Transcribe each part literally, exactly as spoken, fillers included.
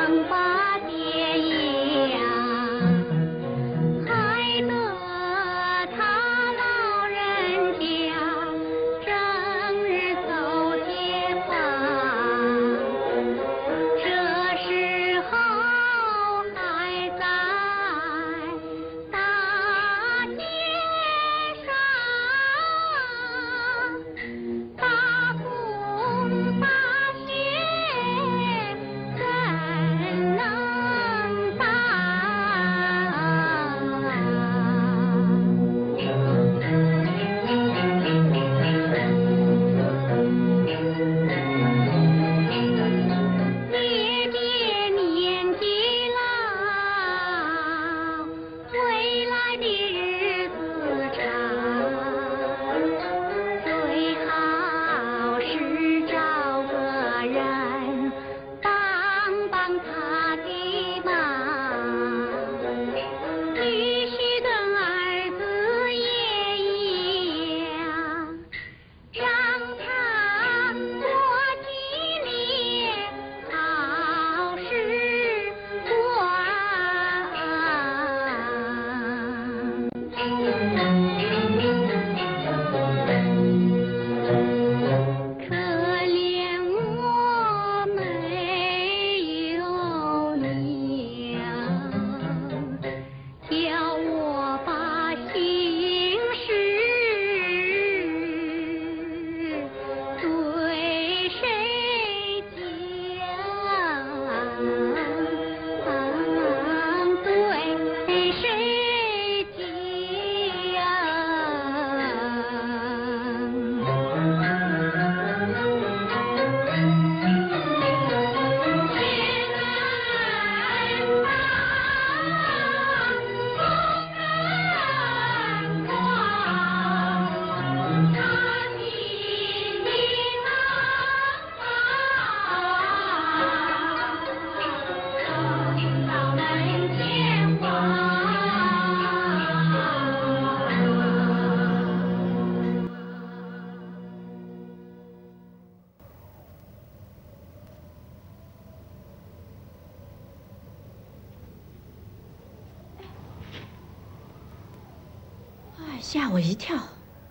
吓我一跳！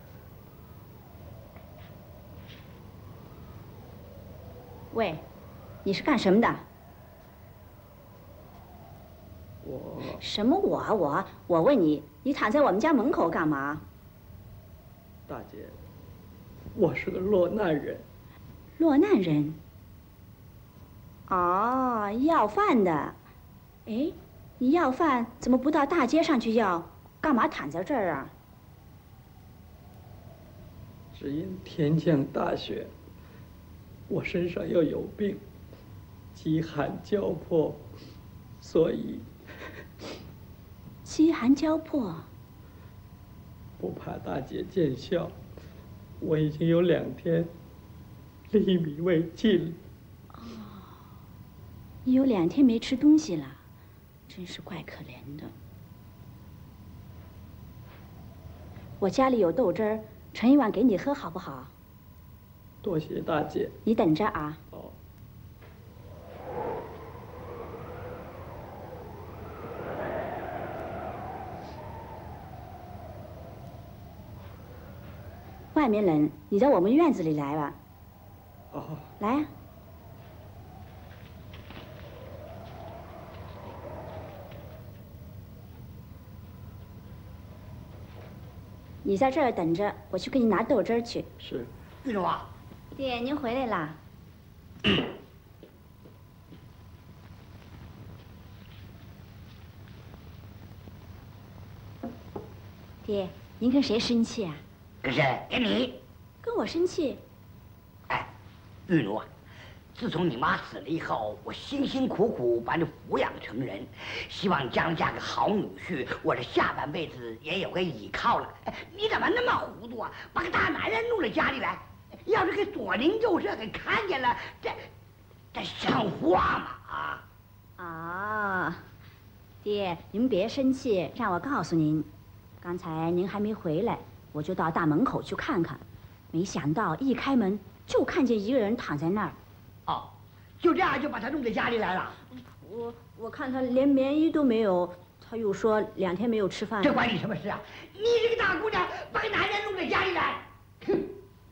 喂，你是干什么的？ 我什么我啊我？我问你，你躺在我们家门口干嘛？ 大姐，我是个落难人。 落难人？哦，要饭的。哎，你要饭怎么不到大街上去要？干嘛躺在这儿啊？ 只因天降大雪，我身上又有病，饥寒交迫，所以饥寒交迫。 不怕大姐见笑，我已经有两天粒米未进。 哦，你有两天没吃东西了，真是怪可怜的。我家里有豆汁儿。 盛一碗给你喝好不好？ 多谢大姐。 你等着啊。 好。 外面冷，你到我们院子里来吧。 哦。 来啊。你在这儿等着，我去给你拿豆汁儿去。 是。 玉龙啊， 爹，您回来啦。爹，您跟谁生气啊？ 跟谁？跟你。 跟我生气？ 哎，玉龙啊，自从你妈死了以后，我辛辛苦苦把你抚养成人，希望你将来嫁个好女婿，我这下半辈子也有个依靠了。哎，你怎么那么糊涂啊？把个大男人弄到家里来，要是给左邻右舍给看见了，这这像话吗？啊！ 啊，爹，您别生气，让我告诉您，刚才您还没回来，我就到大门口去看看，没想到一开门就看见一个人躺在那儿。 哦，就这样就把他弄到家里来了。 我我看他连棉衣都没有，他又说两天没有吃饭。 这关你什么事啊？你这个大姑娘，把男人弄在家里来，哼！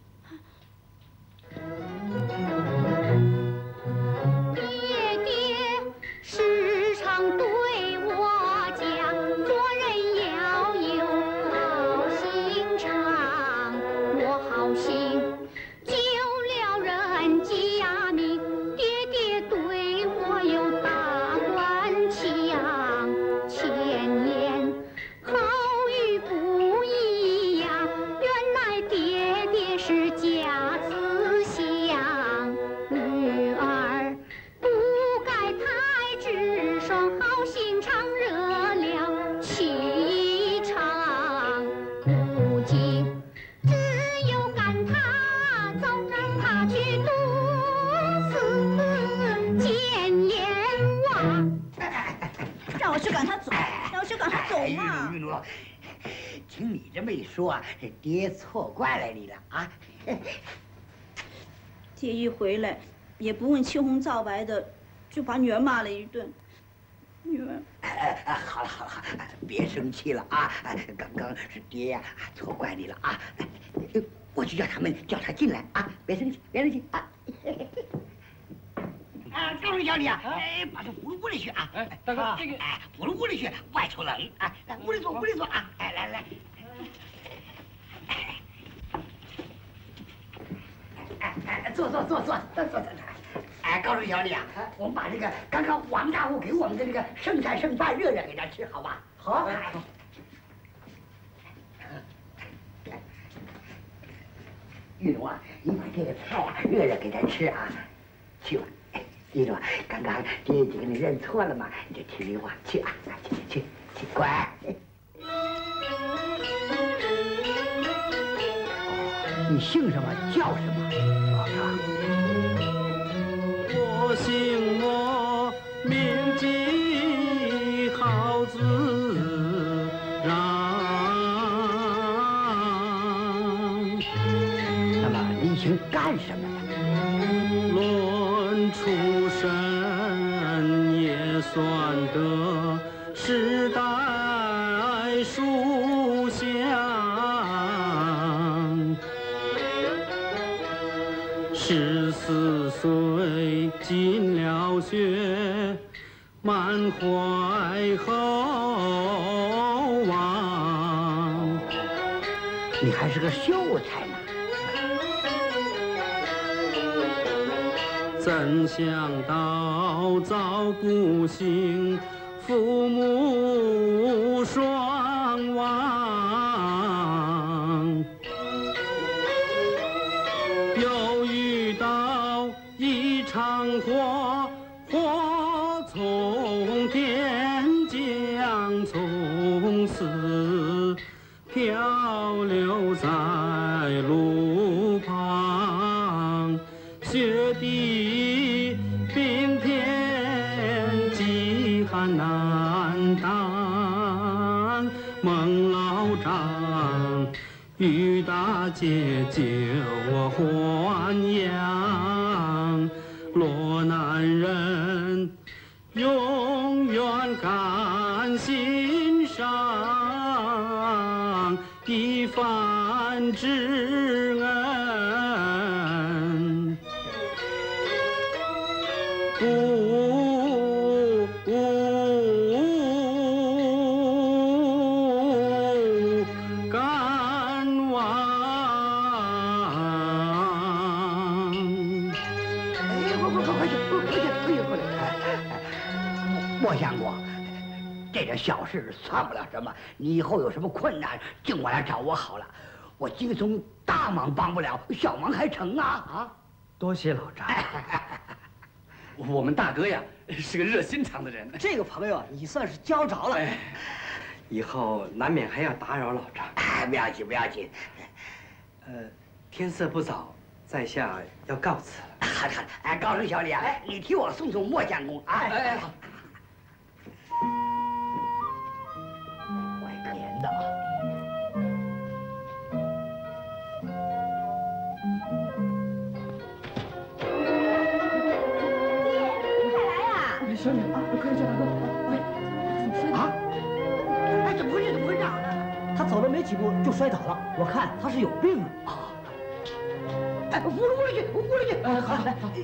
爹爹时常对我讲，做人要有好心肠，我好心救了人家命，爹爹对我有大官腔，千言好语不一样，原来爹爹是假慈祥，女儿不该太直爽，好心肠惹了气场，如今只有赶他走，让他去毒死奸阎王。 让我去赶他走，让我去赶他走玉嘛！ 茹，玉茹，听你这么一说啊，这爹错怪了你了啊！ 爹一回来，也不问青红皂白的，就把女儿骂了一顿。女儿， 哎哎，好了好了好了，别生气了啊！刚刚是爹呀，错怪你了啊！我去叫他们叫他进来啊！别生气，别生气啊！啊，告诉小李啊，哎，把这屋屋里去啊！ 哎，大哥，这个哎，屋里屋里去，外头冷啊！来，屋里坐，屋里坐啊！哎，来来。哎哎，坐坐坐坐坐坐坐。哎，告诉小李啊，我们把这个刚刚王大夫给我们的这个剩菜剩饭热热给他吃，好吧？好。好。玉龙啊，你把这个菜啊热热给他吃啊，去吧。玉龙，刚刚爹已经给你认错了嘛，你就听听话，去啊，去去去，乖。你姓什么？叫什么？老张。 我姓莫，名记好自然。 那么你姓干什么呀？ 论出身也算得世代书香。十四岁进了学，满怀厚望。 你还是个秀才呢。 怎想到遭不幸，父母双亡。又遇到一场祸，祸从天降，从此漂流在路旁，雪地冰天，饥寒难当。孟老丈，玉大姐救我还阳，罗南人永远感心上一番之恩，不敢忘。 哎，快快快快去，快去，快去，快去！莫相公，这点小事算不了什么，你以后有什么困难，尽管来找我好了。我京松大忙帮不了，小忙还成啊啊！ 多谢老丈。我们大哥呀是个热心肠的人， 这个朋友啊，你算是交着了。 哎，以后难免还要打扰老丈。 哎，不要紧，不要紧。 呃，天色不早，在下要告辞了。 好的，好的。哎，告诉小李啊，你替我送送莫相公啊。 哎哎好。 怪可怜的啊。 小雨啊，快叫大哥！喂， 啊！哎，怎么回事？怎么回事？ 他走了没几步就摔倒了，我看他是有病啊！ 哎，扶着扶着去，我扶着去。 哎，好，来，好。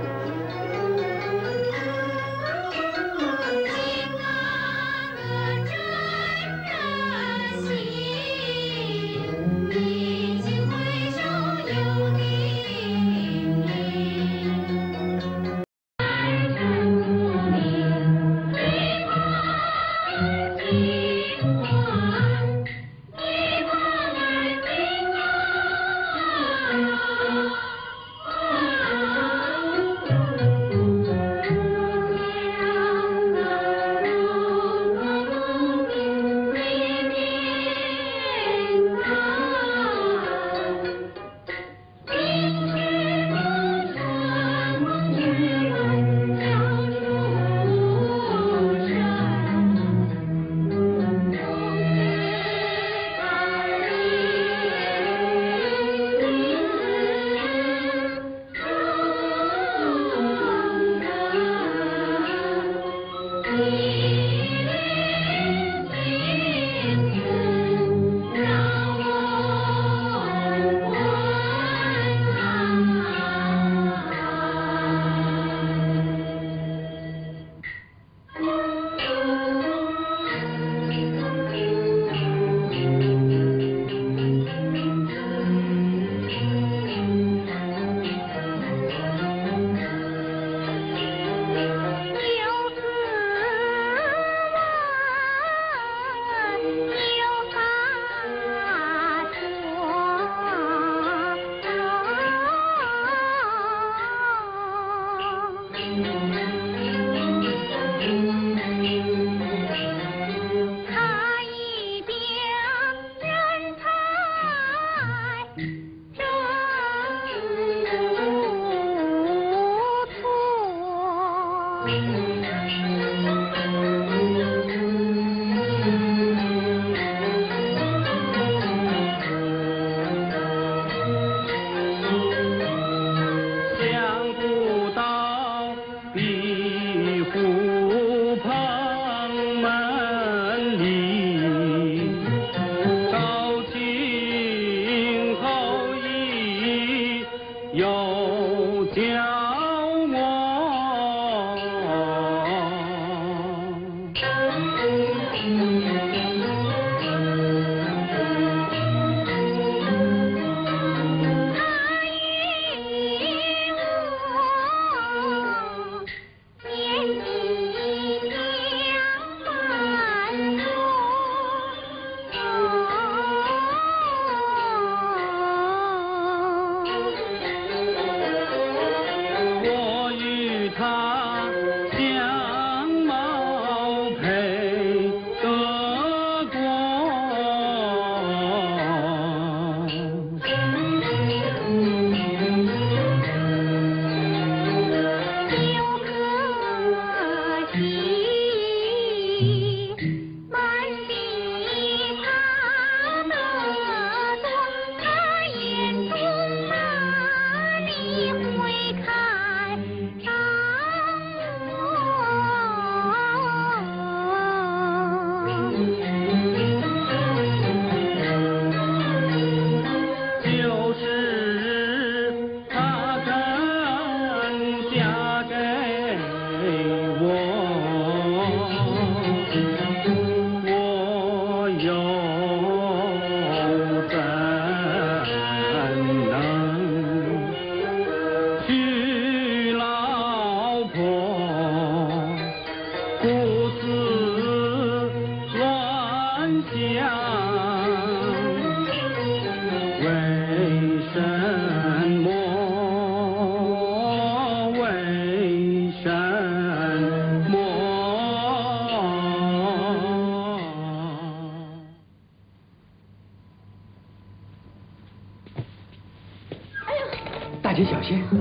大姐小心，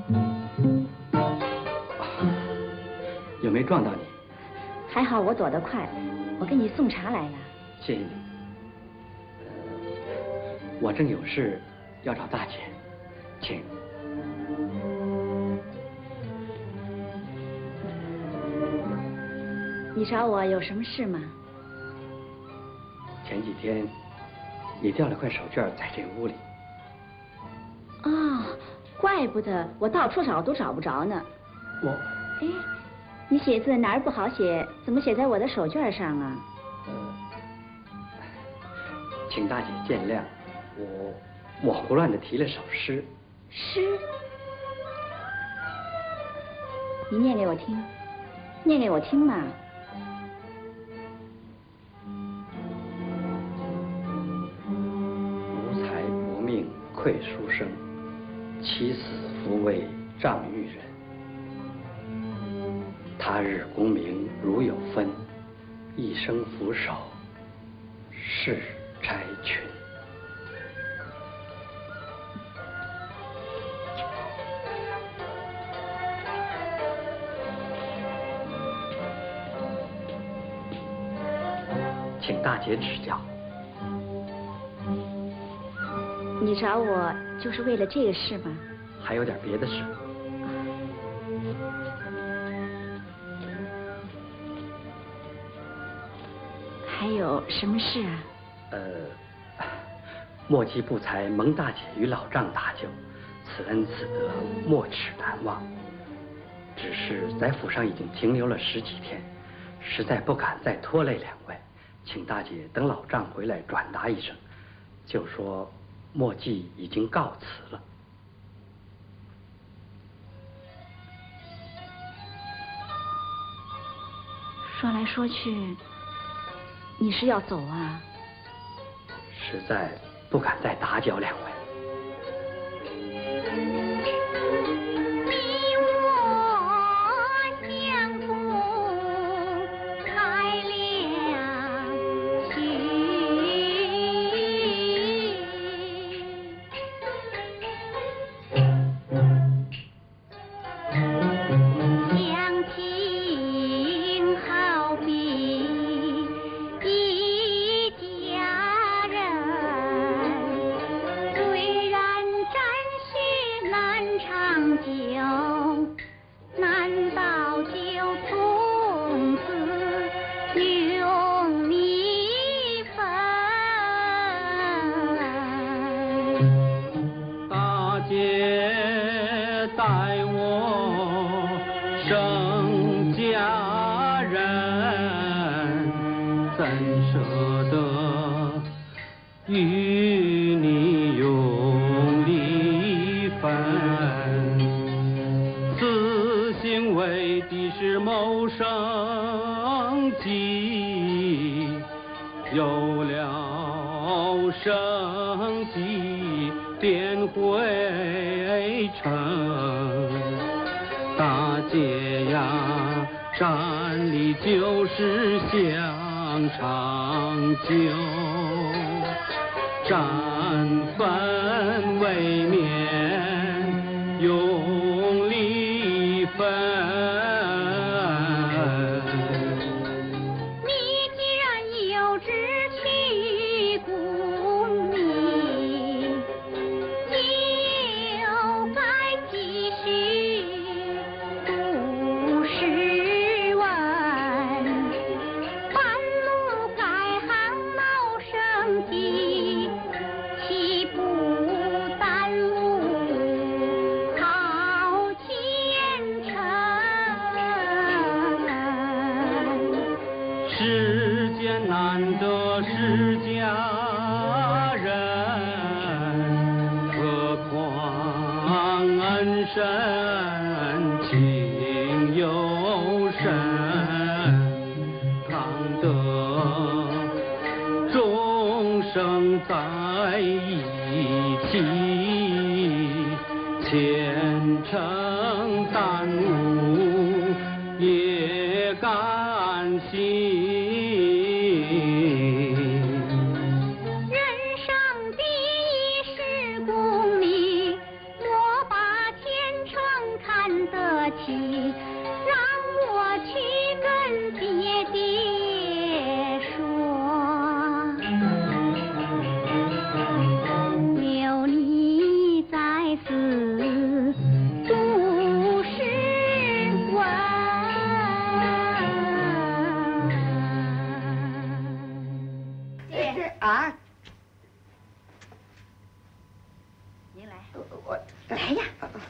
有没有撞到你？ 还好我躲得快，我给你送茶来了。 谢谢你。我正有事要找大姐，请。 你找我有什么事吗？ 前几天你掉了块手绢在这屋里。 哦，怪不得我到处找都找不着呢。 我， 哎，你写字哪儿不好写？怎么写在我的手绢上啊？ 呃，请大姐见谅，我我胡乱的提了首诗。 诗？你念给我听，念给我听嘛。 无才薄命愧书生，妻死夫为丈玉人。他日功名如有分，一生俯首是钗裙。请大姐指教。 你找我就是为了这个事吗？ 还有点别的事。 还有什么事啊？ 呃，莫记不才蒙大姐与老丈搭救，此恩此德没齿难忘。只是在府上已经停留了十几天，实在不敢再拖累两位，请大姐等老丈回来转达一声，就说莫记已经告辞了。 说来说去，你是要走啊？ 实在不敢再打搅两位。 啊！ 您来， 我来呀。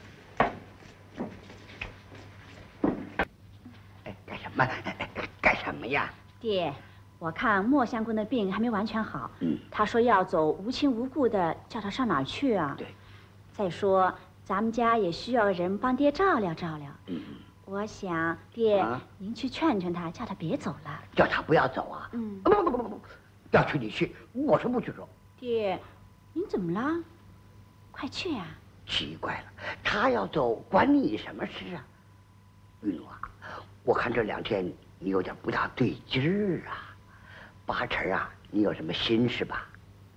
哎，干什么？干什么呀？ 爹，我看莫相公的病还没完全好。 嗯。 他说要走，无亲无故的，叫他上哪儿去啊？ 对。 再说咱们家也需要人帮爹照料照料。 嗯。 我想，爹， 啊、 您去劝劝他，叫他别走了。 叫他不要走啊？ 嗯。 不不不不不，要去你去，我是不去走。 爹，您怎么了？快去呀！ 奇怪了，他要走，管你什么事啊？玉奴啊，我看这两天你有点不大对劲儿啊。八成啊，你有什么心事吧？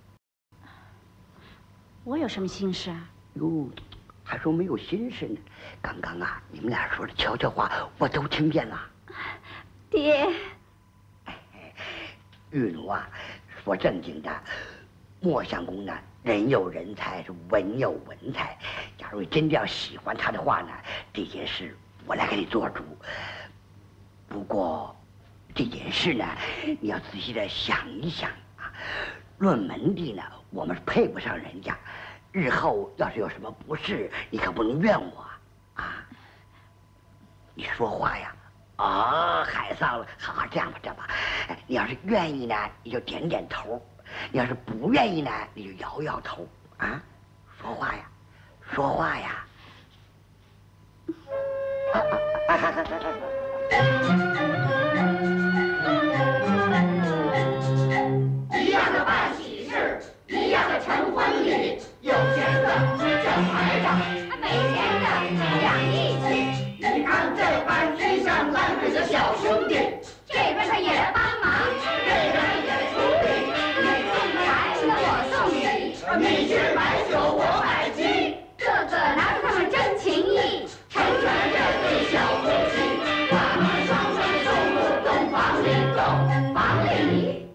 我有什么心事啊？ 哟，还说没有心事呢。刚刚啊，你们俩说的悄悄话，我都听见了。 爹， 玉奴啊，说正经的，莫相公呢，人有人才，是文有文才。假如真的要喜欢他的话呢，这件事我来给你做主。不过，这件事呢，你要仔细的想一想啊。论门第呢，我们是配不上人家。日后要是有什么不是，你可不能怨我啊！你说话呀！啊，海桑了，好，这样吧，这样吧，你要是愿意呢，你就点点头；你要是不愿意呢，你就摇摇头啊！说话呀，说话呀！啊啊啊啊一样的办喜事，一样的成婚礼，有钱的叫排场， 没钱的讲义气。 你看这班衣裳褴褛的小兄弟， 这边他也来帮忙， 这边也出力。 你送财，那我送礼， 你去买酒，我买鸡， 个个拿出他们真情意， 成全这对小夫妻。把门双双送入洞房里，洞房里。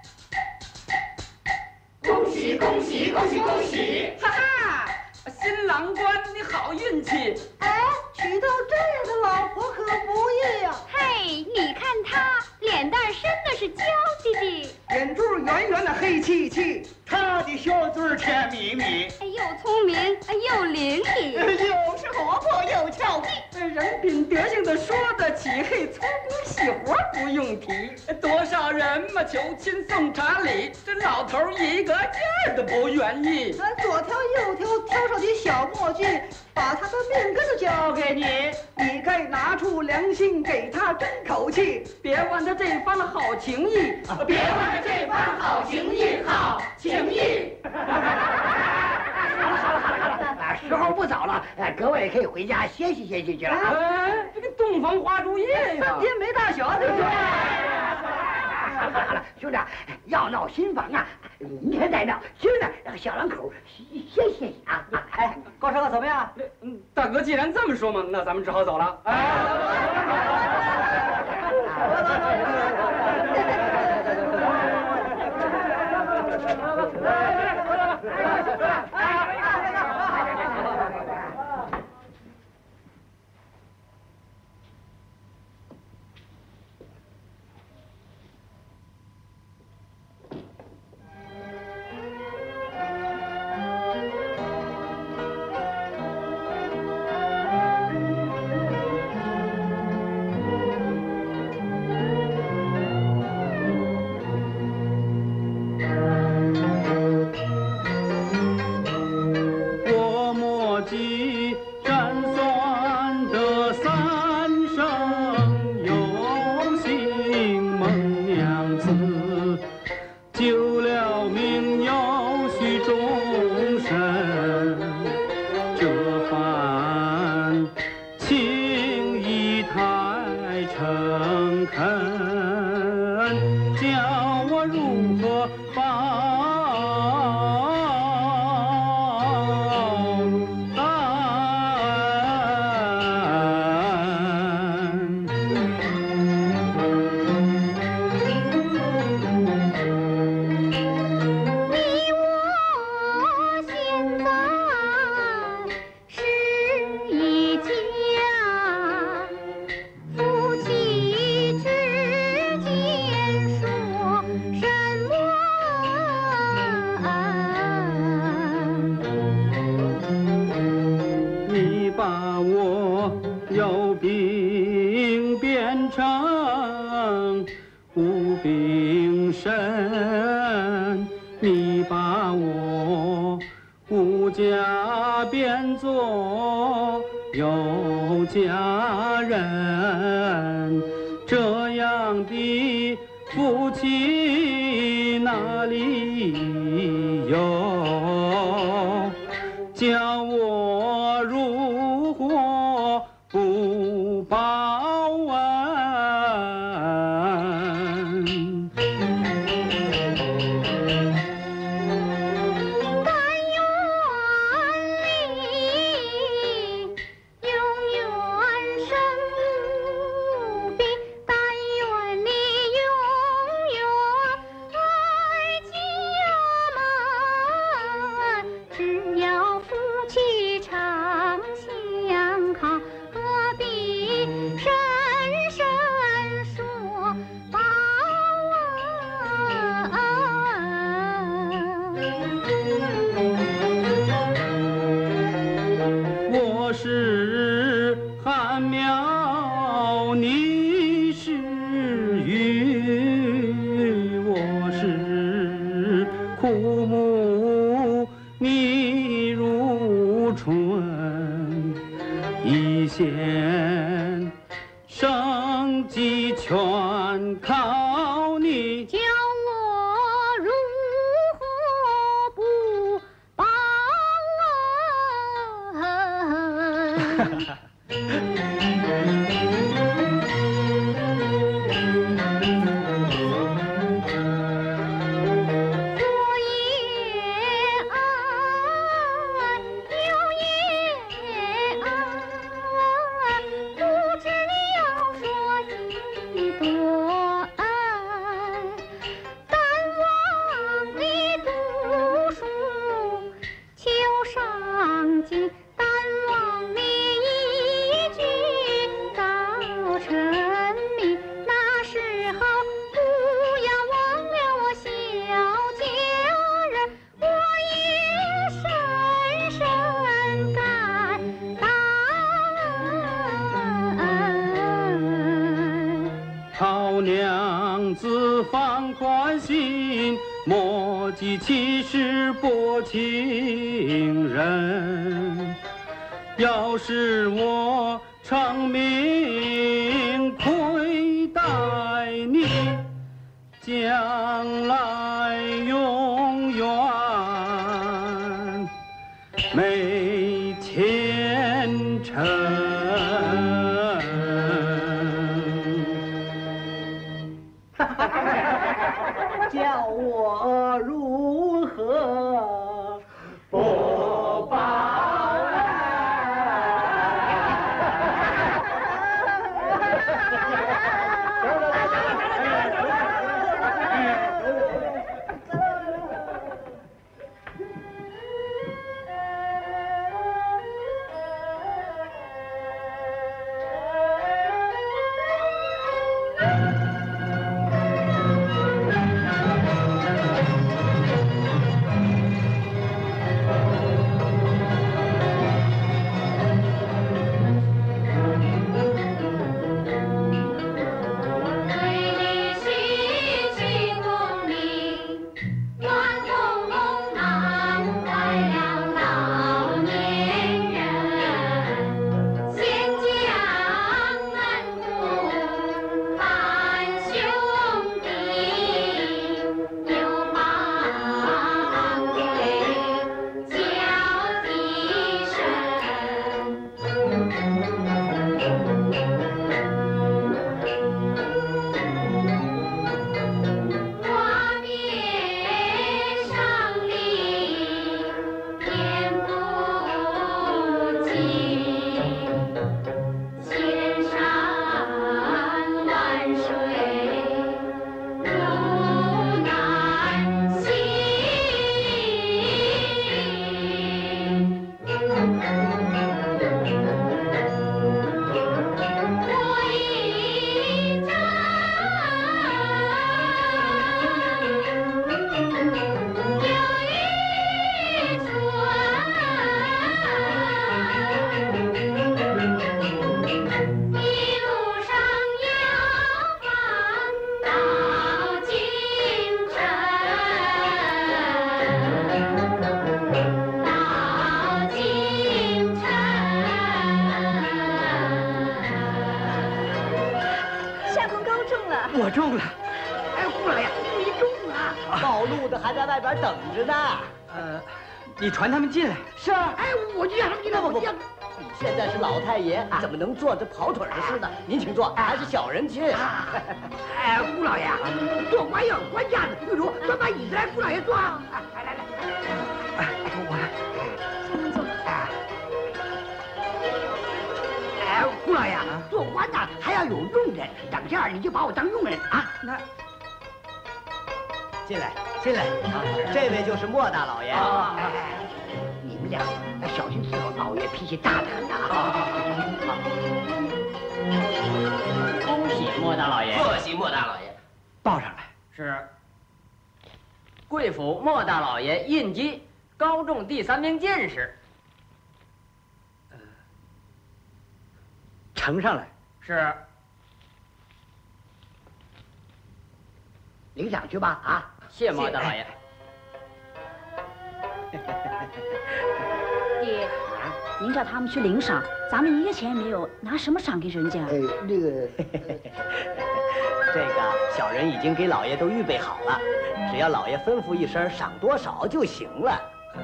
恭喜恭喜恭喜恭喜！ 哈哈，新郎官你好运气！ 哎，娶到这样的老婆可不易呀！ 嘿，你看他脸蛋生的是娇滴滴， 眼珠圆圆的黑漆漆，他的小嘴甜蜜蜜， 哎，又聪明又伶俐， 又是活泼又俏皮， 人品德行的说得起，嘿，粗工细活不用提。多少人嘛求亲送茶礼，这老头一个劲儿的不愿意。 咱左挑右挑，挑上几小墨具，把他的命根子交给你，你该拿出良心给他争口气， 别忘他这番好情谊， 别忘了这番好情谊，好情谊。 好了好了好了好了，啊，时候不早了，呃，各位可以回家歇息歇息去了。 哎，这个洞房花烛夜呀， 三天没大小，对不对？ 好了好了，兄弟，要闹新房啊，明天再闹，今儿呢让小两口歇歇息啊。 哎，高师哥怎么样？ 嗯，大哥既然这么说嘛，那咱们只好走了。哎。 夫妻之有病变成无病身，你把我无家变作有家人，这样的夫妻哪里有？叫我如何不报恩？ 但愿你永远生无病，但愿你永远爱家门。只要夫妻常相靠，何必深深说报恩？ 我是汉苗，你是玉，我是枯木，你如春，一线生机全靠你。 叫我如何不报恩？我也爱，又也爱，不知要说几多爱。但望你读书求上进，但望你一举早成名。那时候不要忘了我小家人，我也深深感到恩。 好娘子放宽心，莫记起时薄情人。要是我长命亏待你，将来永远没前程。 叫我如何不报恩？ 了。 我中了。哎，顾老爷，你中了。 暴露的还在外边等着呢。 呃，你传他们进来。 是啊。 哎，我就让他们进来，我就让。 你现在是老太爷，怎么能做这跑腿的事呢？您请坐，还是小人去。 哎，顾老爷，做官要有官架子，玉茹，端把椅子来，顾老爷坐。来来来，哎，我来。 先生坐。 哎，顾老爷，做官呐还要有用人，等下你就把我当佣人啊。那。 进来，进来，这位就是莫大老爷。 啊，你们俩小心伺候老爷，脾气大的很的啊。 恭喜莫大老爷！ 贺喜莫大老爷！ 报上来。 是。贵府莫大老爷印记高中第三名进士。 呃，呈上来。 是。 领赏去吧，啊！ 谢莫大老爷。 爹，您叫他们去领赏，咱们一个钱也没有，拿什么赏给人家？ 哎，那个， 这个小人已经给老爷都预备好了，只要老爷吩咐一声赏多少就行了。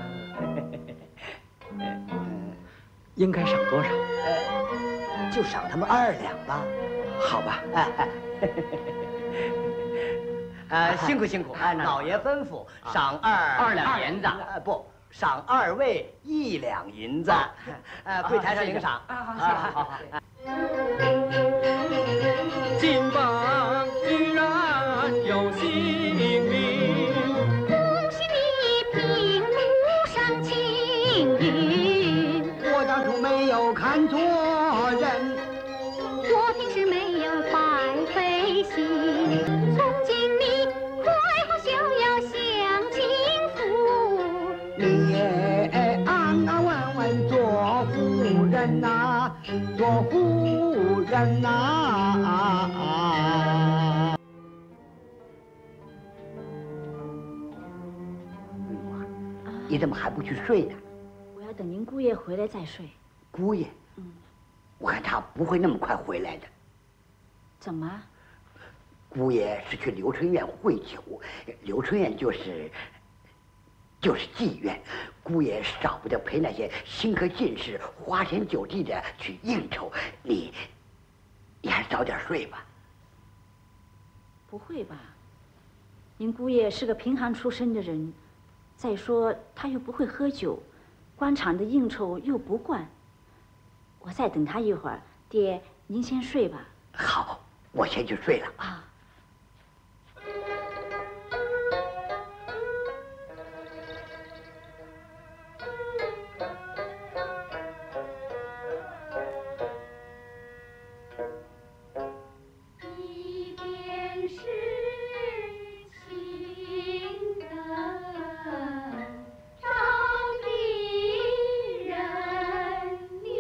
应该赏多少？ 呃，就赏他们二两吧。 好吧。 呃，辛苦辛苦，哎，老爷吩咐赏二二两银子， 呃，不，赏二位一两银子。呃，柜台上领赏。 啊，好，好，好，好。 金榜居然有姓名， 恭喜你平路上青云。 我当初没有看错人， 我平时没有白费心。从今你快活逍遥享清福， 你也安安稳稳做夫人呐，做夫人呐。你怎么还不去睡呢？ 我要等您姑爷回来再睡。 姑爷？ 嗯， 我看他不会那么快回来的。 怎么？ 姑爷是去留春院会酒，留春院就是就是妓院，姑爷少不得陪那些新科进士花天酒地的去应酬。你你还是早点睡吧。 不会吧？您姑爷是个贫寒出身的人。再说他又不会喝酒，官场的应酬又不惯。我再等他一会儿，爹，您先睡吧。 好，我先去睡了啊。 一边是情的招敌人愿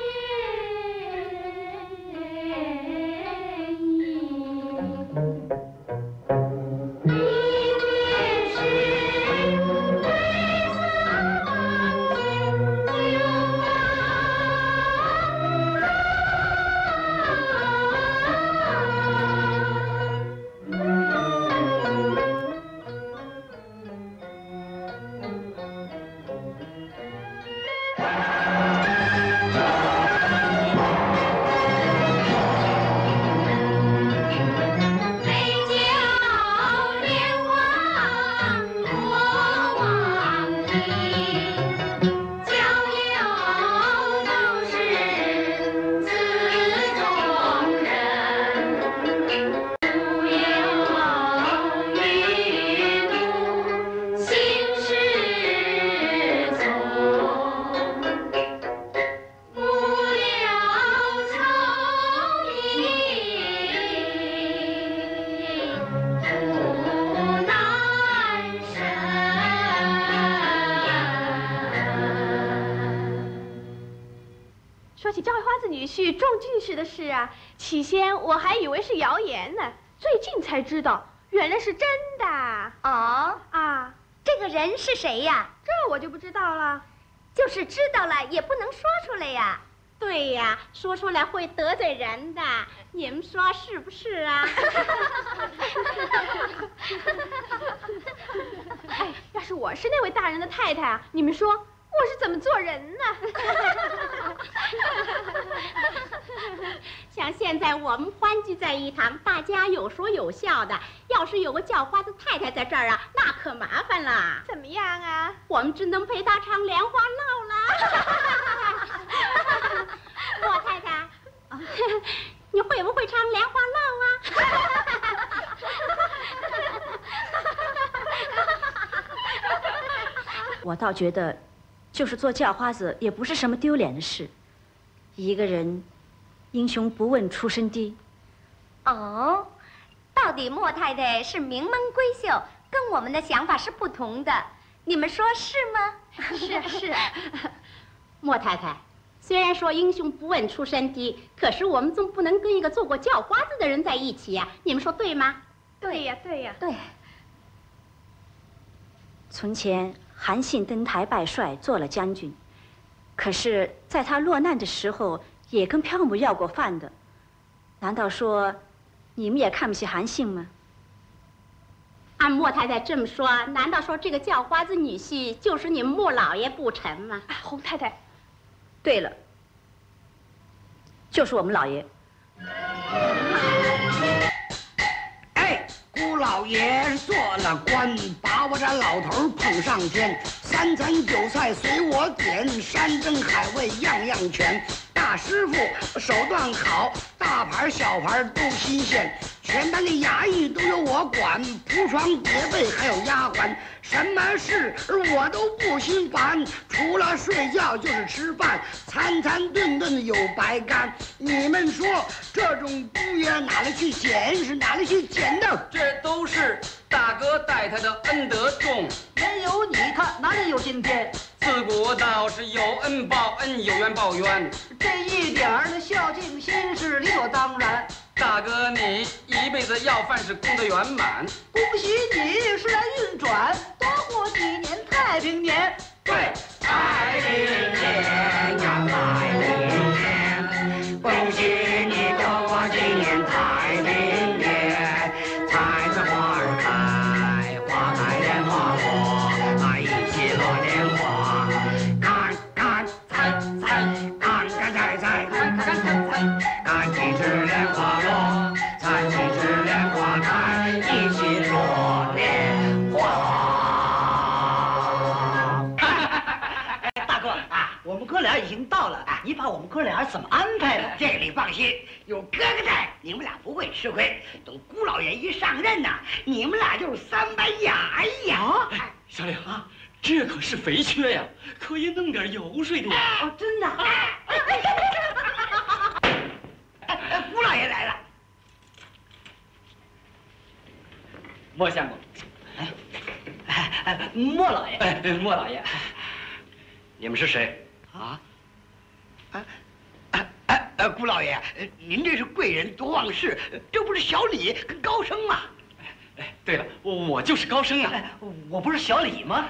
说起赵花子女婿中进士的事啊，起先我还以为是谣言呢，最近才知道原来是真的。 哦啊， 这个人是谁呀？ 这我就不知道了。 就是知道了也不能说出来呀。 对呀，说出来会得罪人的，你们说是不是啊？ 哎，要是我是那位大人的太太啊，你们说我是怎么做人呢？ 像现在我们欢聚在一堂，大家有说有笑的。要是有个叫花子太太在这儿啊，那可麻烦了。 怎么样啊？ 我们只能陪她唱莲花落了。莫太太，你会不会唱莲花落啊？ 我倒觉得，就是做叫花子也不是什么丢脸的事。一个人，英雄不问出身低。 哦，到底莫太太是名门闺秀，跟我们的想法是不同的，你们说是吗？ 是啊是啊。莫太太，虽然说英雄不问出身低，可是我们总不能跟一个做过叫花子的人在一起呀、啊，你们说对吗？ 对呀对呀对。 从前韩信登台拜帅，做了将军，可是在他落难的时候，也跟票母要过饭的。难道说你们也看不起韩信吗？ 按莫太太这么说，难道说这个叫花子女婿就是你们莫老爷不成吗？ 啊，洪太太， 对了，就是我们老爷。 哎，姑老爷做了官，把我这老头捧上天，三餐酒菜随我点，山珍海味样样全。大师傅手段好，大牌小牌都新鲜，全班的衙役都由我管，铺床叠被还有丫鬟，什么事我都不心烦，除了睡觉就是吃饭，餐餐顿顿有白干。你们说这种姑爷哪里去捡，是哪里去捡的？ 这都是大哥带他的恩德重， 没有你他哪里有今天？ 自古道是有恩报恩，有冤报冤， 这一点儿的孝敬心是理所当然。 大哥你一辈子要饭是功德圆满， 恭喜你时来运转，多活几年太平年。 对， 太平年呀太平年，恭喜你多活几年太平年，菜菜花儿开，花开莲花落，啊一起落莲花，看看采采，看看采采，看看采采，看几枝莲花落，采几枝莲花开，一起落莲花。大哥啊，我们哥俩已经到了，你把我们哥俩怎么安排的？这个你放心，有哥哥在，你们俩不会吃亏。等姑老爷一上任呐，你们俩就是三班衙役呀。 小李啊，这可是肥缺呀，可以弄点油水的呀。 哦，真的。 哎，姑老爷来了。 莫相公， 哎，哎，莫老爷， 哎，莫老爷，你们是谁？ 啊？哎，哎哎哎，姑老爷，您这是贵人多忘事，这不是小李跟高升吗？ 哎，对了，我我就是高升啊， 我不是小李吗？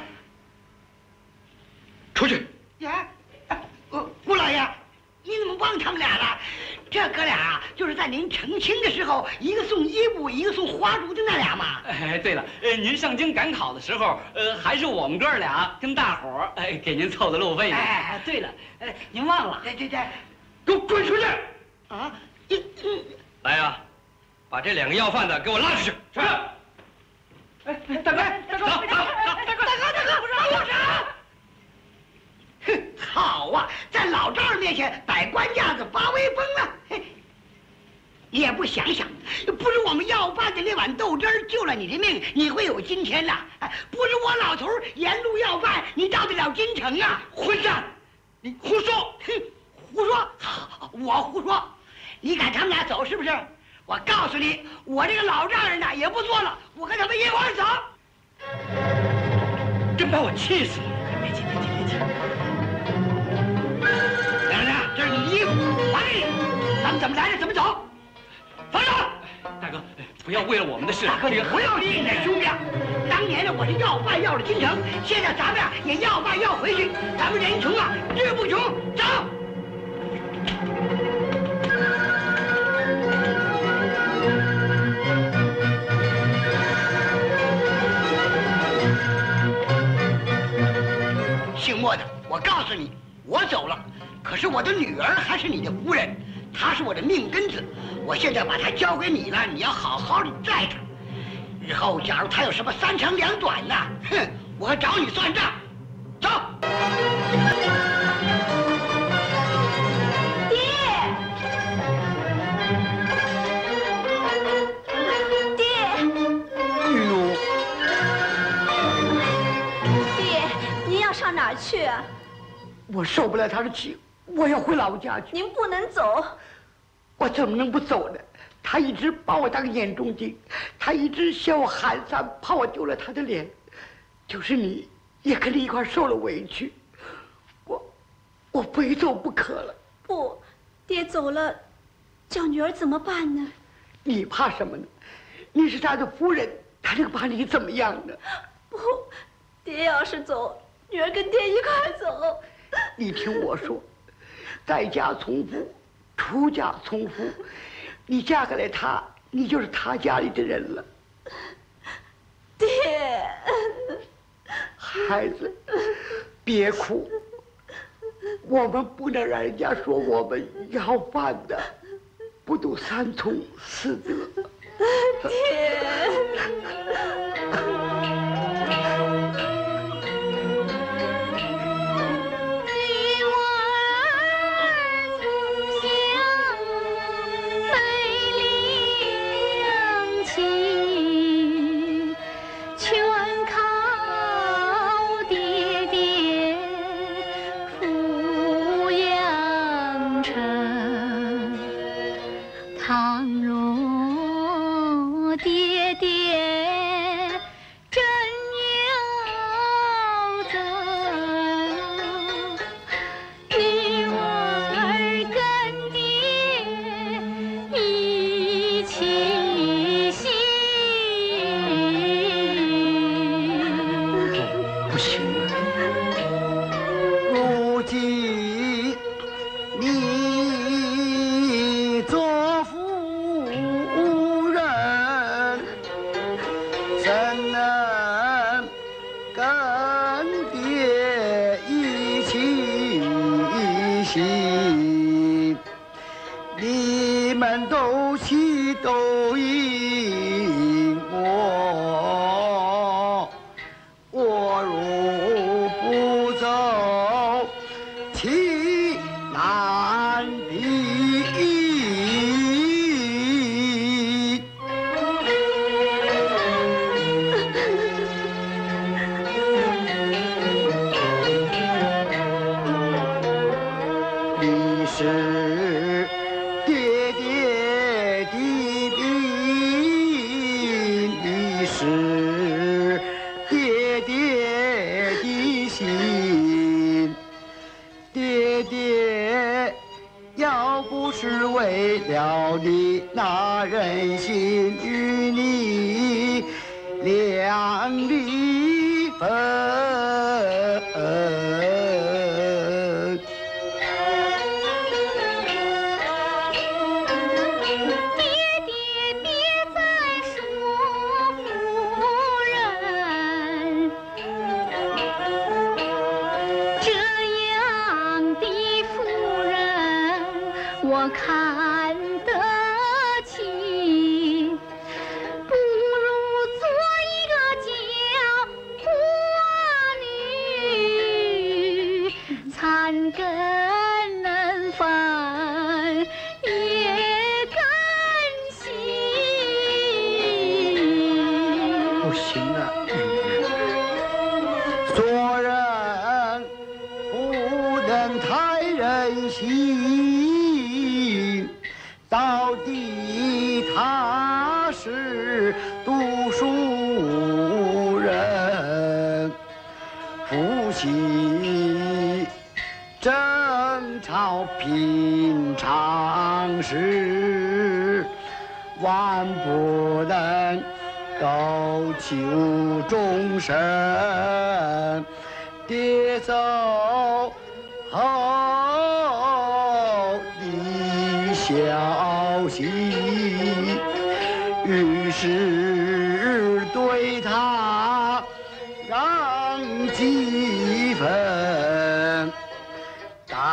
出去！ 呀，呃，姑老爷，你怎么忘他们俩了？这哥俩啊，就是在您成亲的时候，一个送衣服，一个送花烛的那俩嘛。 哎，对了，呃，您上京赶考的时候，呃，还是我们哥俩跟大伙儿哎给您凑的路费呢。 哎，对了，哎，您忘了？对对对，给我滚出去！啊，你你来呀，把这两个要饭的给我拉出去。是。 哎，大哥，大哥，大哥，大哥，大哥， 住手！哼，好啊，在老丈人面前摆官架子、发威风啊！嘿，你也不想想，不是我们要饭的那碗豆汁儿救了你的命，你会有今天呐！哎，不是我老头儿沿路要饭，你到得了京城啊！混账！你胡说！哼，胡说！我胡说！你赶他们俩走是不是？我告诉你，我这个老丈人呐也不做了，我跟他们一块儿走。 真把我气死了！别急，别急，别急。 娘娘，这是你的衣服，还给你。咱们怎么来的怎么走。放手！ 大哥，不要为了我们的事， 大哥，你不要理你的兄弟。当年呢，我是要饭要了京城，现在咱们呀也要饭要回去。咱们人穷啊，志不穷，走。 告诉你，我走了，可是我的女儿还是你的夫人，她是我的命根子。我现在把她交给你了，你要好好的待她。日后假如她有什么三长两短的，哼，我还找你算账。走。 上哪儿去啊？ 我受不了他的气，我要回老家去。 您不能走。 我怎么能不走呢？他一直把我当眼中钉，他一直嫌我寒酸，怕我丢了他的脸。就是你也跟着一块受了委屈，我我非走不可了。 不，爹走了，叫女儿怎么办呢？ 你怕什么呢？你是他的夫人，他能把你怎么样呢？ 不，爹要是走。女儿跟爹一块走。 你听我说，在家从夫，出家从夫。你嫁给了他，你就是他家里的人了。 爹， 孩子，别哭。我们不能让人家说我们要饭的，不读三从四德。 爹。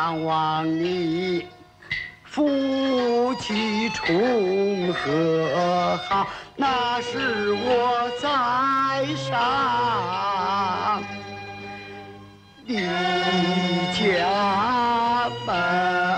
仰望你，夫妻重和好，那是我在上的家门。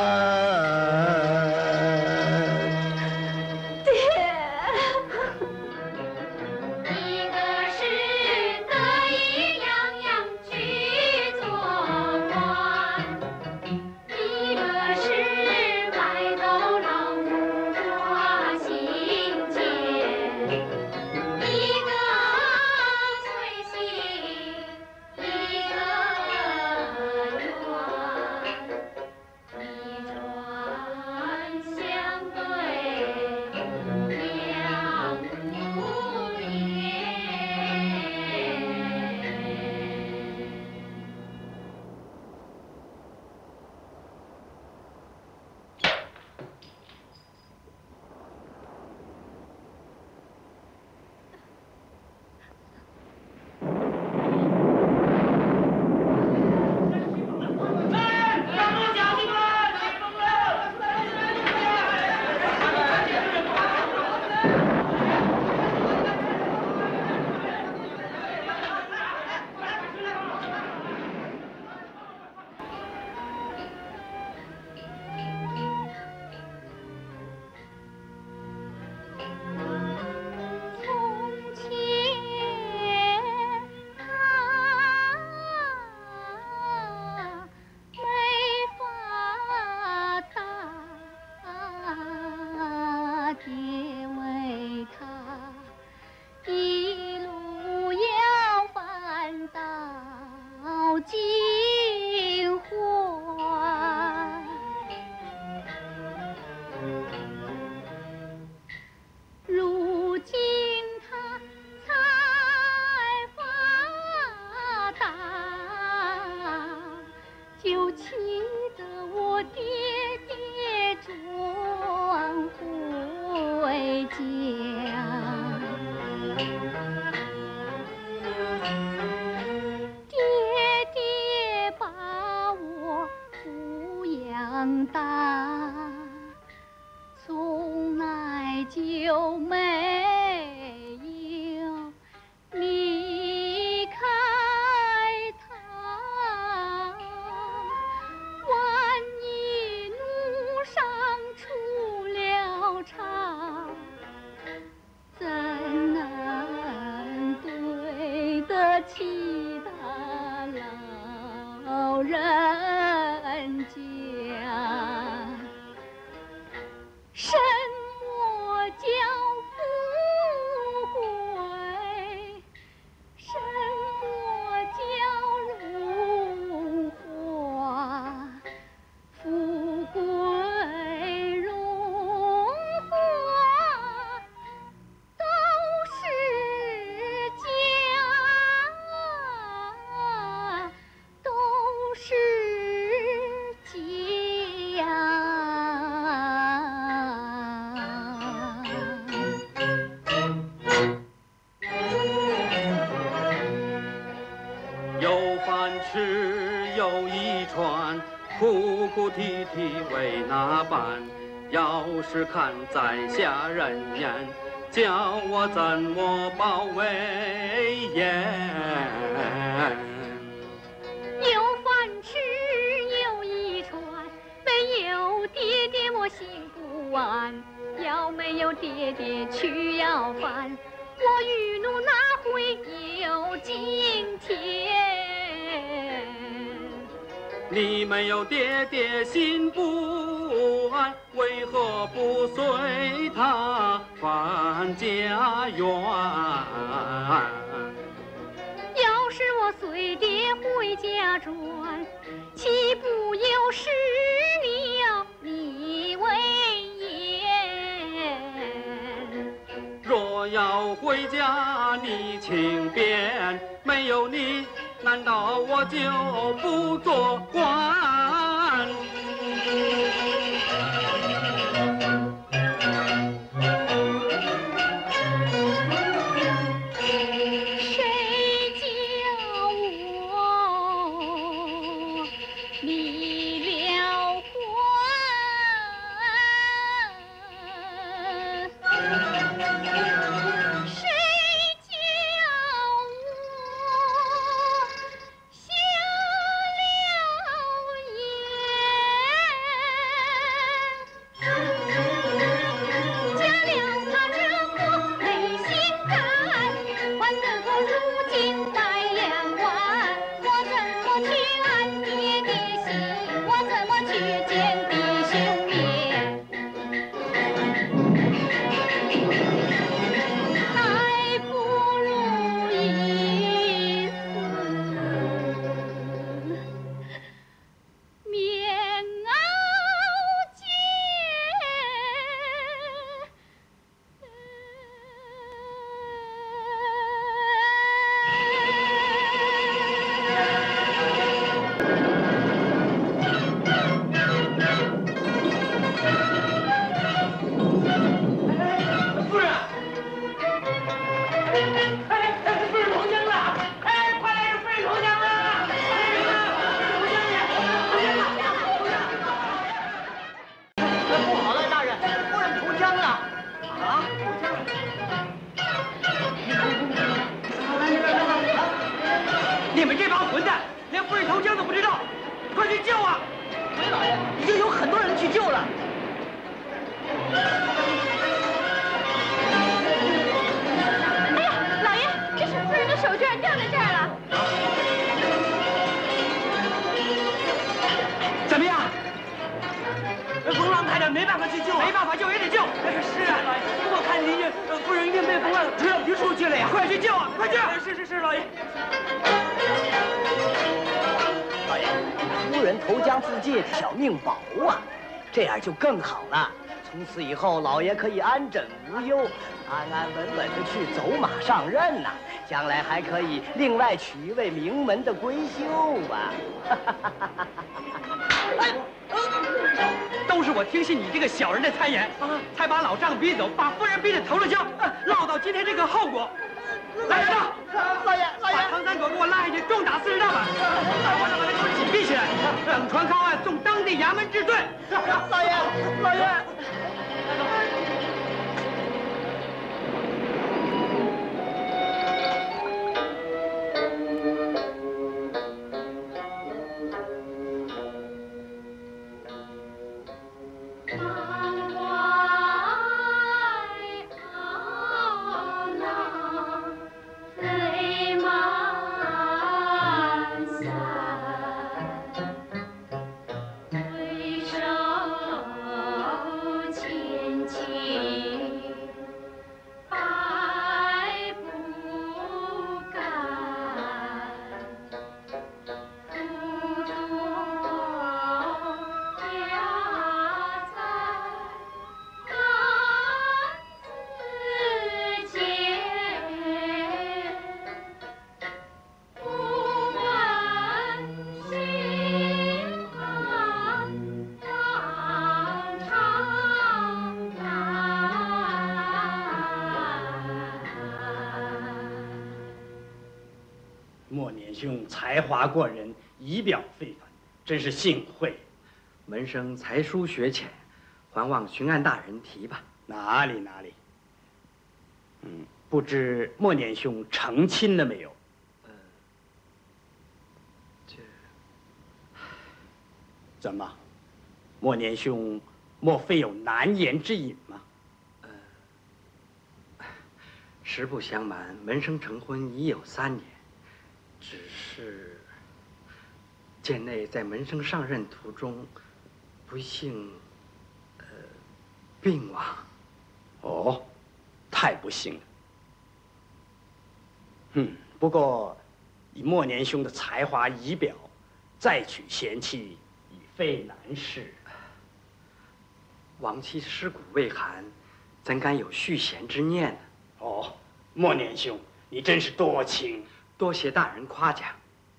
是看在下人言，叫我怎么报为言？ 有饭吃有衣穿，没有爹爹我心不安。要没有爹爹去要饭，我余怒哪会有今天？ 你没有爹爹心不安，为何不随他返家园？ 要是我随爹回家转，岂不又失了你威严？ 若要回家你请便，没有你难道我就不做官？ 谁叫我离了夫人投江都不知道，快去救啊！ 回老爷，已经有很多人去救了。 哎呀，老爷，这是夫人的手绢掉在这儿了。 怎么样？风浪太大，没办法去救，没办法救也得救。是啊，老爷。不过看您这夫人已经被风浪吹到别处去了呀！快去救啊！快去！是是是，老爷。 老爷，夫人投江自尽，小命保啊，这样就更好了。从此以后，老爷可以安枕无忧，安安稳稳的去走马上任呐、啊。将来还可以另外娶一位名门的闺秀啊！ 哎，都是我听信你这个小人的谗言啊，才把老丈逼走，把夫人逼得投了江，落到今天这个后果。来人呐！ 老爷，老爷， 把唐三狗给我拉下去，重打四十大板，我让把他给我紧闭起来，等传靠案送当地衙门治罪。 老爷，老爷。 兄才华过人，仪表非凡，真是幸会。门生才疏学浅，还望巡按大人提吧。 哪里哪里。嗯，不知莫年兄成亲了没有？ 呃，这怎么？莫年兄莫非有难言之隐吗？ 呃，实不相瞒，门生成婚已有三年。只是贱内在门生上任途中，不幸，呃，病亡。 哦，太不幸了。嗯，不过以莫年兄的才华仪表，再娶贤妻已非难事。 亡妻尸骨未寒，怎敢有续弦之念呢？ 哦，莫年兄，你真是多情。 多谢大人夸奖。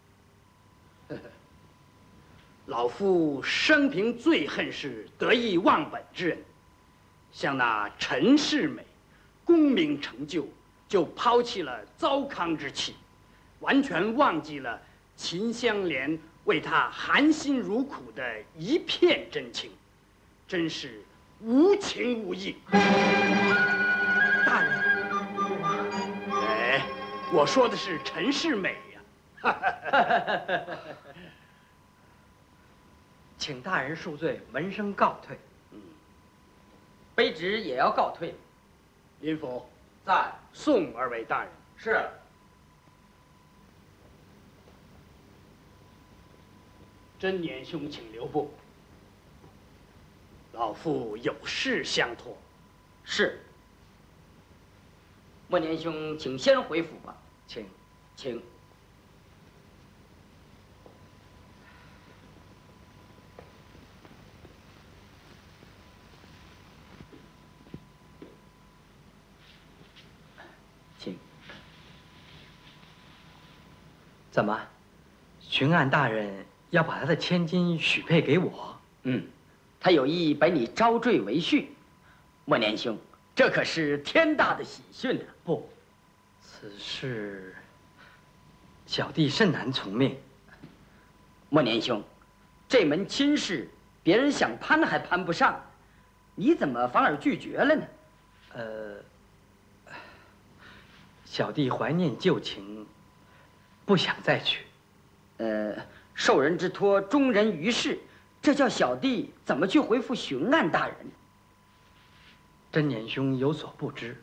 老夫生平最恨是得意忘本之人，像那陈世美，功名成就就抛弃了糟糠之妻，完全忘记了秦香莲为他含辛茹苦的一片真情，真是无情无义。 大人。 哎，我说的是陈世美呀。 请大人恕罪，门生告退。 嗯，卑职也要告退。 林甫在， 送二位大人。 是。 真年兄，请留步。老夫有事相托。 是。莫年兄，请先回府吧。 请， 请。请。 怎么，巡按大人要把他的千金许配给我？ 嗯，他有意把你招赘为婿。莫年兄，这可是天大的喜讯啊！ 不，此事小弟甚难从命。 莫年兄，这门亲事别人想攀还攀不上，你怎么反而拒绝了呢？ 呃，小弟怀念旧情，不想再娶。 呃， 受人之托，忠人于世，这叫小弟怎么去回复巡按大人？ 真年兄有所不知，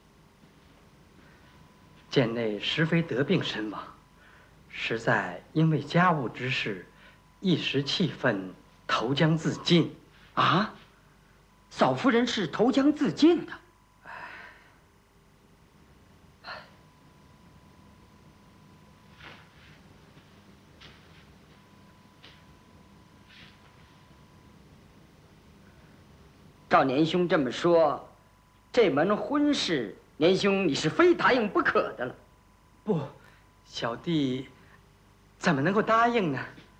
贱内实非得病身亡，实在因为家务之事，一时气愤，投江自尽。 啊，嫂夫人是投江自尽的。照年兄这么说，这门婚事，年兄你是非答应不可的了。 不，小弟怎么能够答应呢？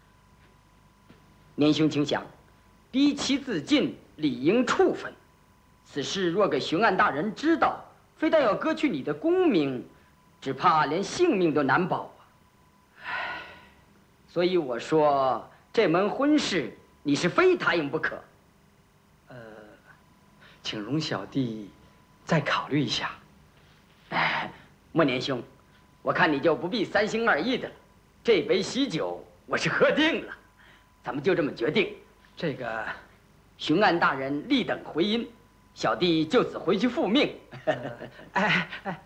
年兄请想，逼妻自尽，理应处分。此事若给巡按大人知道，非但要割去你的功名，只怕连性命都难保啊！所以我说，这门婚事你是非答应不可。 呃，请容小弟再考虑一下。 哎，莫年兄，我看你就不必三心二意的了。这杯喜酒我是喝定了，咱们就这么决定。 这个， 巡按大人立等回音，小弟就此回去复命。 哎哎。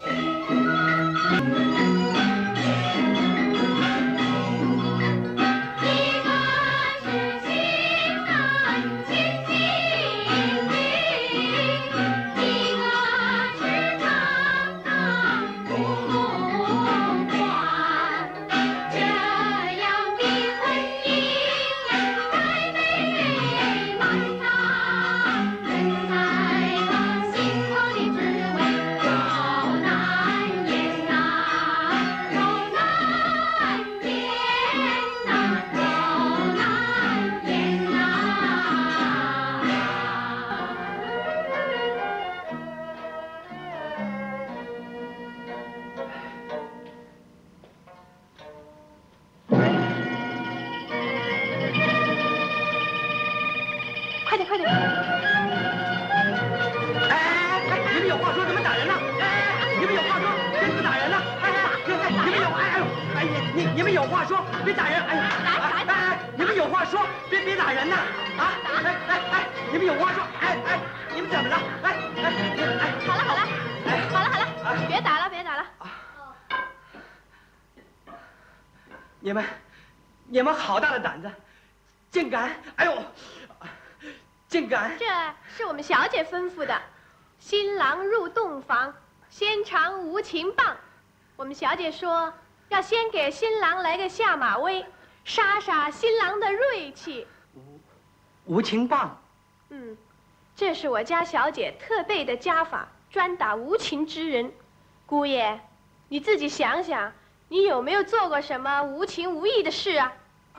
你们，你们好大的胆子，竟敢！哎呦，竟敢！ 这是我们小姐吩咐的。新郎入洞房，先尝无情棒。我们小姐说，要先给新郎来个下马威，杀杀新郎的锐气。 无情棒。 嗯，这是我家小姐特备的家法，专打无情之人。姑爷，你自己想想。你有没有做过什么无情无义的事啊？啊！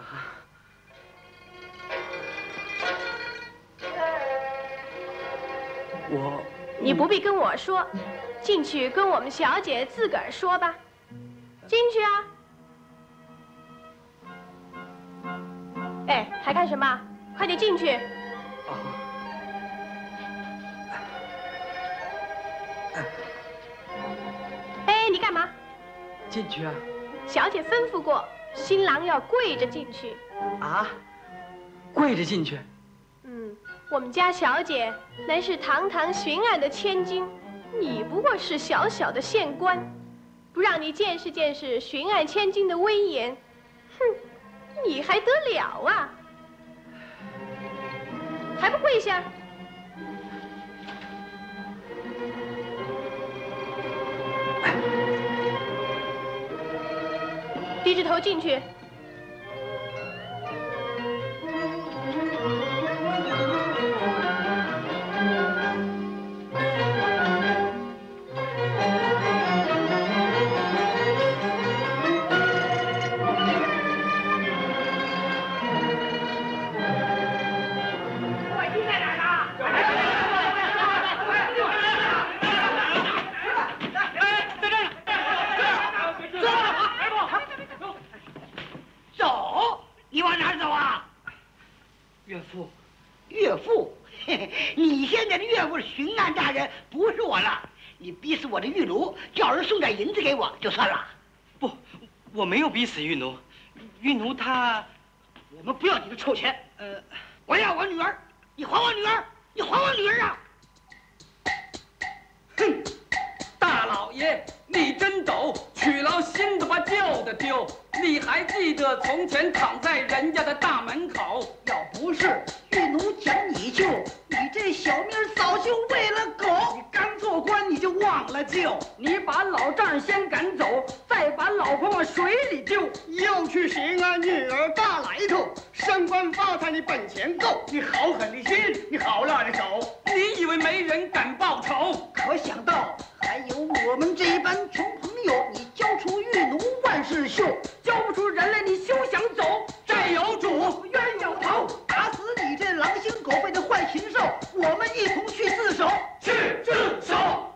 我…… 你不必跟我说，进去跟我们小姐自个儿说吧。进去啊！哎，还看什么？快点进去！ 啊！ 哎，你干嘛？ 进去啊！ 小姐吩咐过，新郎要跪着进去。 啊？跪着进去？ 嗯，我们家小姐乃是堂堂巡按的千金，你不过是小小的县官，不让你见识见识巡按千金的威严，哼，你还得了啊？还不跪下？低着头进去。 岳父，岳父，嘿嘿，你现在的岳父是巡按大人，不是我了。你逼死我的玉奴，叫人送点银子给我就算了。 不，我没有逼死玉奴， 玉奴他，我们不要你的臭钱，呃，我要我女儿，你还我女儿，你还我女儿啊！ 哼，大老爷，你真抖，娶了新的把旧的丢。你还记得从前躺在人家的大门口？ 要不是玉奴将你救，你这小命早就喂了狗。你刚做官你就忘了救， 你把老丈先赶走，再把老婆往水里丢， 又去寻俺女儿大来头，升官发财你本钱够， 你好狠的心，你好辣的手， 你以为没人敢报仇？ 可想到还有我们这般穷朋友，你交出玉奴万事休， 交不出人来你休想走。 债有主，冤有头，打死你这狼心狗肺的坏禽兽，我们一同去自首， 去自首。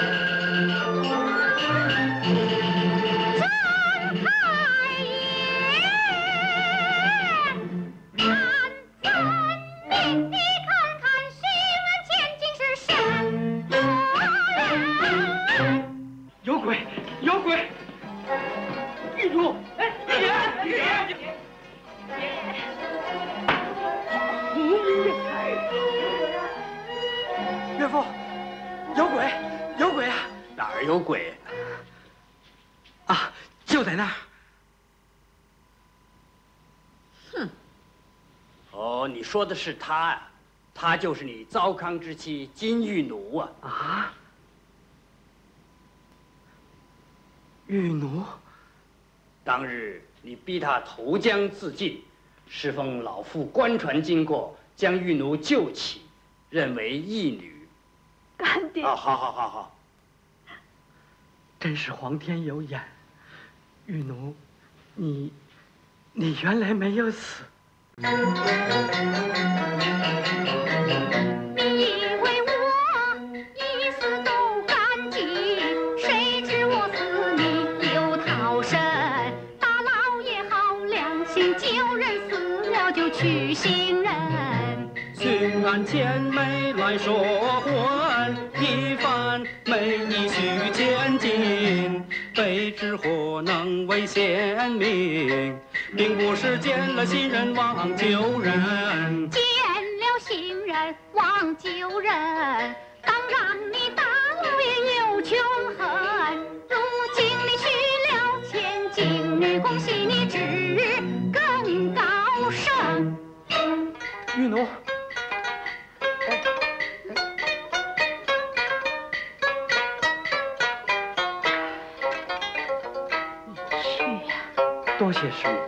有鬼！有鬼！ 玉奴，哎， 姐，姐， 岳父，有鬼！有鬼啊！ 哪儿有鬼？ 啊，就在那儿。 哼！哦，你说的是他呀、啊？他就是你糟糠之妻金玉奴啊！ 啊！玉奴， 当日你逼他投江自尽，时逢老妇官船经过，将玉奴救起，认为义女。 干爹！ 啊，好好好好， 真是皇天有眼。玉奴，你，你原来没有死。 你以为我一死都干净，谁知我死你又逃生。大老爷好良心，救人死了就去行人。 寻俺见妹来说婚，一番美意须千金。卑职何能为贤明？并不是见了新人忘旧人。 见了新人忘旧人，当让你大老爷有穷恨。如今你娶了千金女，恭喜你指日更高升。 玉奴。多谢师母。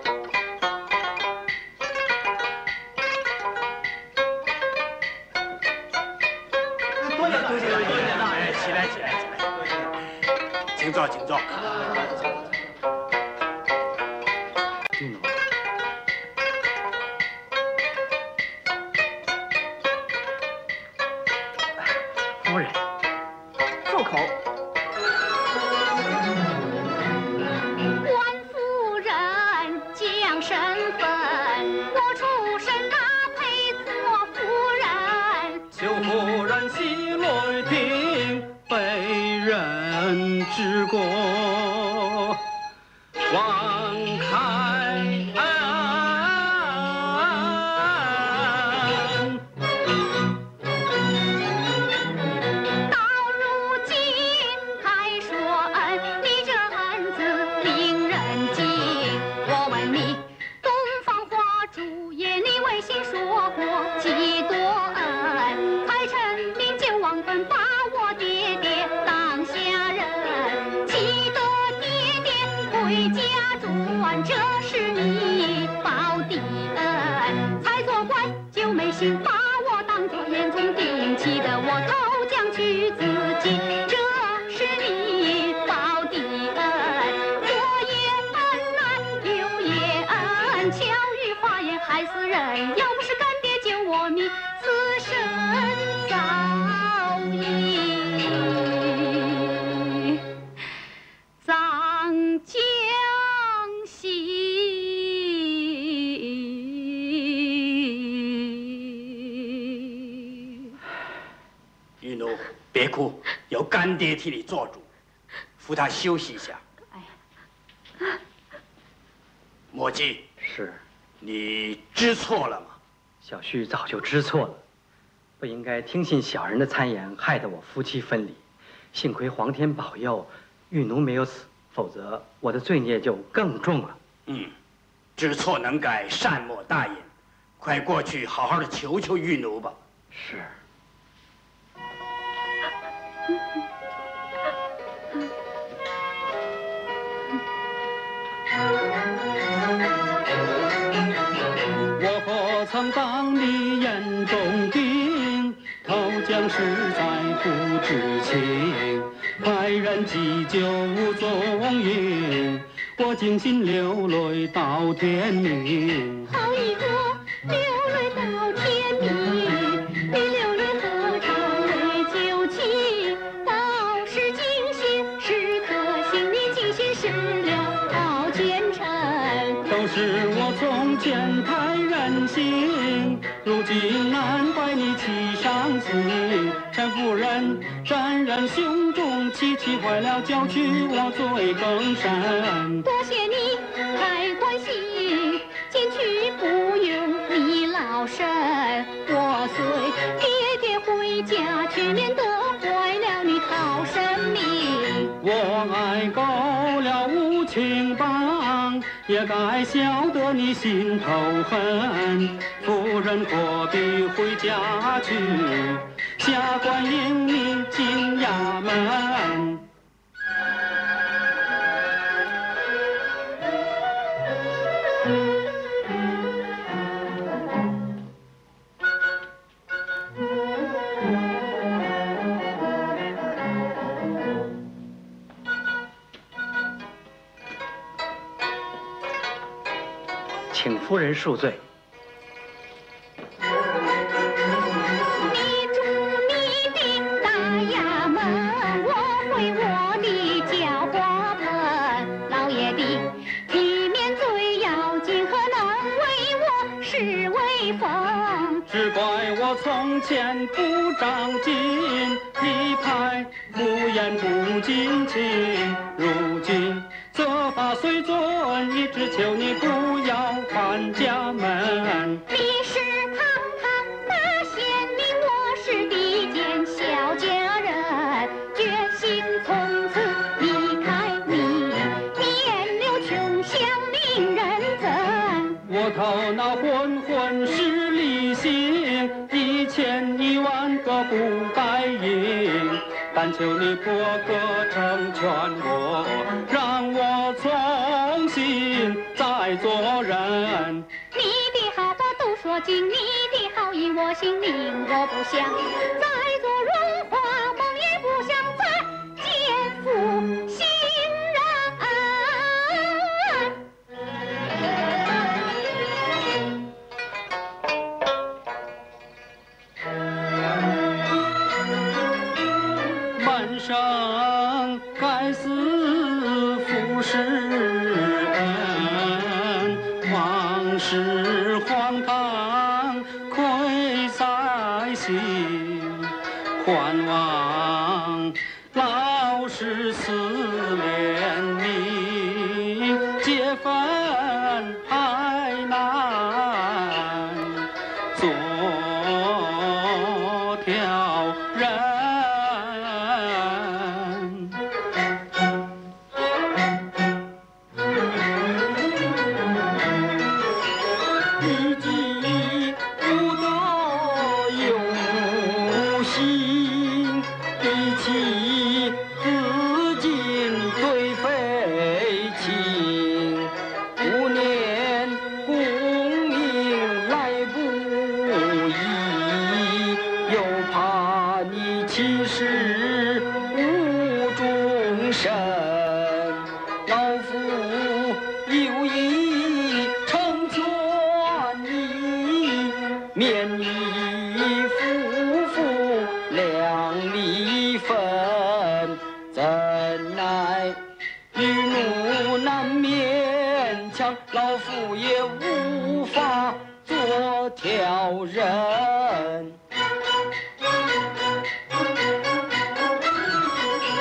多谢多谢多谢大人，起来起来起来，请坐请坐。 玉奴，夫人， 住口。 身份，我出身搭配做夫人。 求夫人息雷霆，被人之过，望开恩。 到如今还说恩，你这恩字令人敬。我问你。主爷，你违心说过几多恩，才成名就忘本，把我爹爹当下人，气得爹爹回家转，这是你报的恩。才做官就没心把我当作严嵩定，气得我投江去自尽，这是你报的恩。左也恩难，右也恩，巧害死人，要不是干爹救我命，此生早已葬江西。 玉奴，别哭，有干爹替你做主，扶他休息一下。 哎呀， 墨迹， 是， 你知错了吗？ 小婿早就知错了，不应该听信小人的谗言，害得我夫妻分离。幸亏皇天保佑，玉奴没有死，否则我的罪孽就更重了。 嗯，知错能改，善莫大焉。快过去好好的求求玉奴吧。 是。 我何曾当你眼中钉，投江实在不知情，派人急救无踪影，我惊心流泪到天明。 好一个流泪到天明，你流泪何尝为旧情？道是惊心，时刻心里惊心失了好奸臣。 都是我从前太任性，如今难怪你气上心。陈夫人沾染胸中，气气坏了娇躯，我罪更深。 多谢你太关心，进去不用你劳神。我虽爹爹回家，却免得坏了你好生命。 我爱够了无情帮，也该晓得你心头恨。夫人何必回家去，下官迎你进衙门。 请夫人恕罪。 你住你的大衙门，我回我的叫花盆。老爷的体面最要紧，何能为我是威风？ 只怪我从前不长进，一派不言不敬情。如今责罚虽准，一直求你不要还家门。 你是堂堂大县令，我是低贱小家人，决心从此离开你，免了穷乡令人憎。 我头脑昏昏是理性，一千一万个不该应，但求你破格成全我，让我重新再做人。 你的好话都说尽，你的好意我心领，我不想再做荣华梦，也不想再见负心人。半生该死负世恩，往事荒唐愧在心，还望老师思怜你，结婚还难做条人。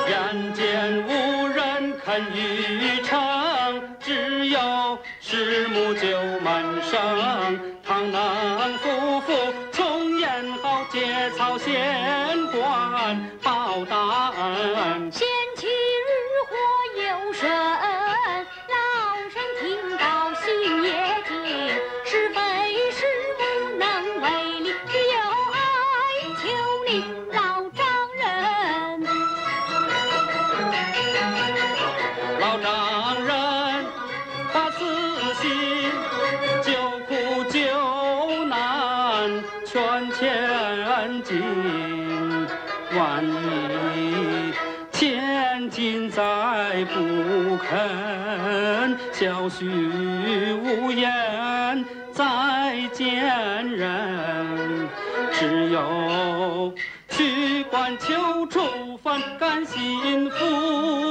是木就满生。螳螂夫妇重演好结草仙官报答恩。 掀起日火有神，老身听到心也惊，是非是无能为力，只有哀求你老丈人。 老丈人把此心救苦救难全千金，万一千金再不肯，小婿无言再见人，只有去官求处分，甘心服